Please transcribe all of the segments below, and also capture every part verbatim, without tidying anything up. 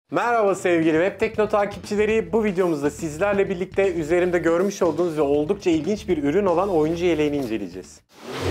Merhaba sevgili Web Tekno takipçileri. Bu videomuzda sizlerle birlikte üzerimde görmüş olduğunuz ve oldukça ilginç bir ürün olan oyuncu yeleğini inceleyeceğiz.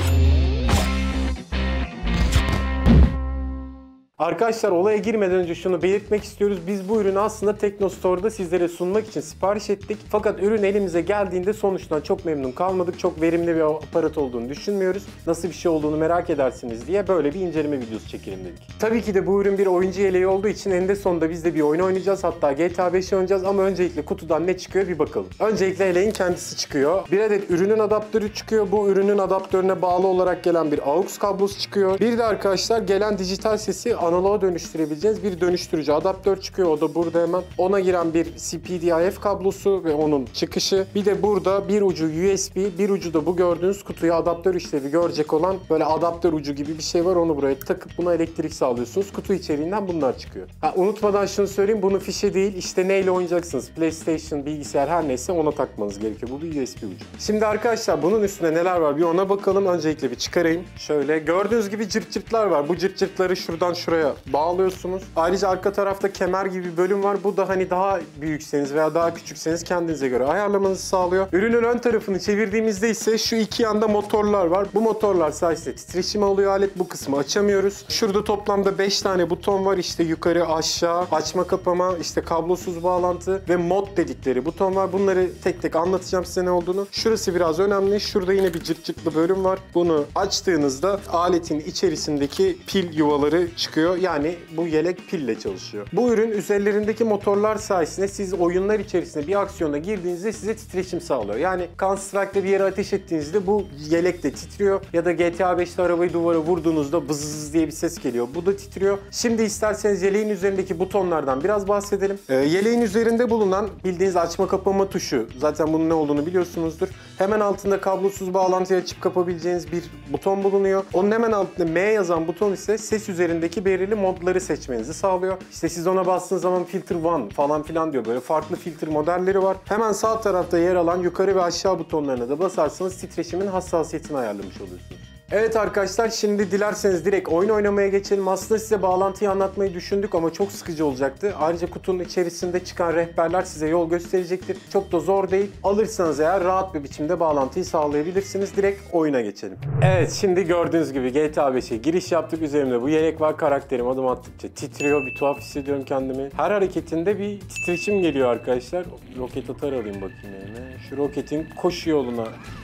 Arkadaşlar olaya girmeden önce şunu belirtmek istiyoruz. Biz bu ürünü aslında Tekno Store'da sizlere sunmak için sipariş ettik. Fakat ürün elimize geldiğinde sonuçtan çok memnun kalmadık. Çok verimli bir aparat olduğunu düşünmüyoruz. Nasıl bir şey olduğunu merak edersiniz diye böyle bir inceleme videosu çekelim dedik. Tabii ki de bu ürün bir oyuncu yeleği olduğu için eninde sonunda biz de bir oyun oynayacağız. Hatta G T A beş oynayacağız ama öncelikle kutudan ne çıkıyor bir bakalım. Öncelikle yeleğin kendisi çıkıyor. Bir adet ürünün adaptörü çıkıyor. Bu ürünün adaptörüne bağlı olarak gelen bir aux kablosu çıkıyor. Bir de arkadaşlar gelen dijital sesi analoğa dönüştürebileceğiz bir dönüştürücü adaptör çıkıyor. O da burada hemen. Ona giren bir C P D I F kablosu ve onun çıkışı. Bir de burada bir ucu U S B, bir ucu da bu gördüğünüz kutuya adaptör işlevi görecek olan böyle adaptör ucu gibi bir şey var. Onu buraya takıp buna elektrik sağlıyorsunuz. Kutu içeriğinden bunlar çıkıyor. Ha, unutmadan şunu söyleyeyim. Bunun fişi değil. İşte neyle oynayacaksınız? PlayStation, bilgisayar her neyse ona takmanız gerekiyor. Bu bir U S B ucu. Şimdi arkadaşlar bunun üstünde neler var? Bir ona bakalım. Öncelikle bir çıkarayım. Şöyle gördüğünüz gibi cırt cırtlar var. Bu cırt cırtları şuradan şuraya bağlıyorsunuz. Ayrıca arka tarafta kemer gibi bir bölüm var. Bu da hani daha büyükseniz veya daha küçükseniz kendinize göre ayarlamanızı sağlıyor. Ürünün ön tarafını çevirdiğimizde ise şu iki yanda motorlar var. Bu motorlar sayesinde titreşim alıyor alet. Bu kısmı açamıyoruz. Şurada toplamda beş tane buton var. İşte yukarı, aşağı, açma kapama, işte kablosuz bağlantı ve mod dedikleri buton var. Bunları tek tek anlatacağım size ne olduğunu. Şurası biraz önemli. Şurada yine bir cırt cırtlı bölüm var. Bunu açtığınızda aletin içerisindeki pil yuvaları çıkıyor. Yani bu yelek pille çalışıyor. Bu ürün üzerlerindeki motorlar sayesinde siz oyunlar içerisinde bir aksiyona girdiğinizde size titreşim sağlıyor. Yani Counter Strike'da bir yere ateş ettiğinizde bu yelek de titriyor. Ya da G T A beşte arabayı duvara vurduğunuzda bızız diye bir ses geliyor. Bu da titriyor. Şimdi isterseniz yeleğin üzerindeki butonlardan biraz bahsedelim. Ee, yeleğin üzerinde bulunan bildiğiniz açma kapama tuşu. Zaten bunun ne olduğunu biliyorsunuzdur. Hemen altında kablosuz bağlantıyı açıp kapabileceğiniz bir buton bulunuyor. Onun hemen altında M yazan buton ise ses üzerindeki belirli modları seçmenizi sağlıyor. İşte siz ona bastığınız zaman filter one falan filan diyor. Böyle farklı filtre modelleri var. Hemen sağ tarafta yer alan yukarı ve aşağı butonlarına da basarsanız titreşimin hassasiyetini ayarlamış oluyorsunuz. Evet arkadaşlar, şimdi dilerseniz direkt oyun oynamaya geçelim. Aslında size bağlantıyı anlatmayı düşündük ama çok sıkıcı olacaktı. Ayrıca kutunun içerisinde çıkan rehberler size yol gösterecektir. Çok da zor değil. Alırsanız eğer rahat bir biçimde bağlantıyı sağlayabilirsiniz. Direkt oyuna geçelim. Evet, şimdi gördüğünüz gibi G T A beşe giriş yaptık. Üzerimde bu yelek var. Karakterim adım attıkça titriyor. Bir tuhaf hissediyorum kendimi. Her hareketinde bir titreşim geliyor arkadaşlar. Roket atar alayım bakayım yerine. Şu roketin koşu yoluna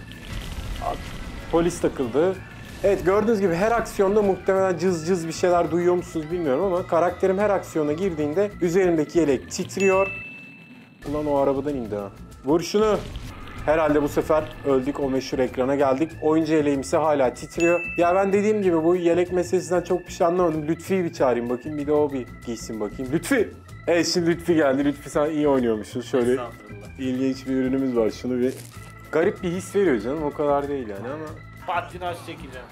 at. Polis takıldı. Evet, gördüğünüz gibi her aksiyonda muhtemelen cız cız bir şeyler duyuyor musunuz bilmiyorum ama karakterim her aksiyona girdiğinde üzerimdeki yelek titriyor. Ulan o arabadan indi ha. Vur şunu. Herhalde bu sefer öldük, o meşhur ekrana geldik. Oyuncu yeleğim ise hala titriyor. Ya ben dediğim gibi bu yelek meselesinden çok bir şey anlamadım. Lütfi'yi bir çağırayım bakayım, bir de o bir giysin bakayım. Lütfi! Evet, şimdi Lütfi geldi. Lütfi, sen iyi oynuyormuşsun. Şöyle ilginç bir ürünümüz var. Şunu bir... Garip bir his veriyor canım, o kadar değil yani ama... Patinaj çekeceğim.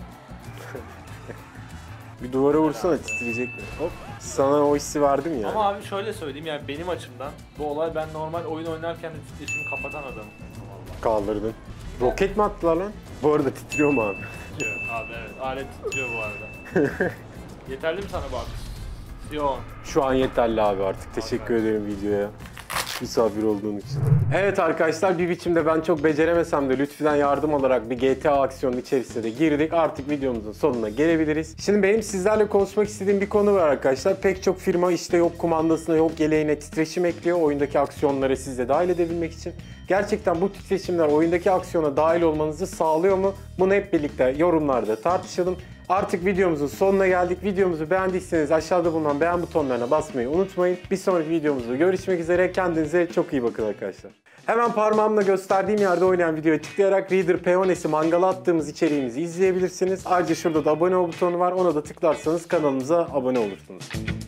Bir duvara vursana, titreyecek mi? Hop, sana o hissi verdim yani. Ama abi şöyle söyleyeyim, yani benim açımdan bu olay, ben normal oyun oynarken de titreşimi kapatan adamım. Kaldırdın. Roket mi attılar lan? Bu arada titriyor mu abi? Titriyor abi, evet. Alet titriyor bu arada. Yeterli mi sana bu aksiyon? Şu an yeterli abi artık. Teşekkür Aferin. ederim videoya. Misafir olduğun için. Evet arkadaşlar, bir biçimde ben çok beceremesem de Lütfi'den yardım alarak bir G T A aksiyonun içerisine de girdik. Artık videomuzun sonuna gelebiliriz. Şimdi benim sizlerle konuşmak istediğim bir konu var arkadaşlar. Pek çok firma işte yok kumandasına yok yeleğine titreşim ekliyor oyundaki aksiyonları siz de dahil edebilmek için. Gerçekten bu titreşimler oyundaki aksiyona dahil olmanızı sağlıyor mu? Bunu hep birlikte yorumlarda tartışalım. Artık videomuzun sonuna geldik. Videomuzu beğendiyseniz aşağıda bulunan beğen butonlarına basmayı unutmayın. Bir sonraki videomuzda görüşmek üzere. Kendinize çok iyi bakın arkadaşlar. Hemen parmağımla gösterdiğim yerde oynayan videoya tıklayarak Reader Peones'i mangala attığımız içeriğimizi izleyebilirsiniz. Ayrıca şurada da abone ol butonu var. Ona da tıklarsanız kanalımıza abone olursunuz.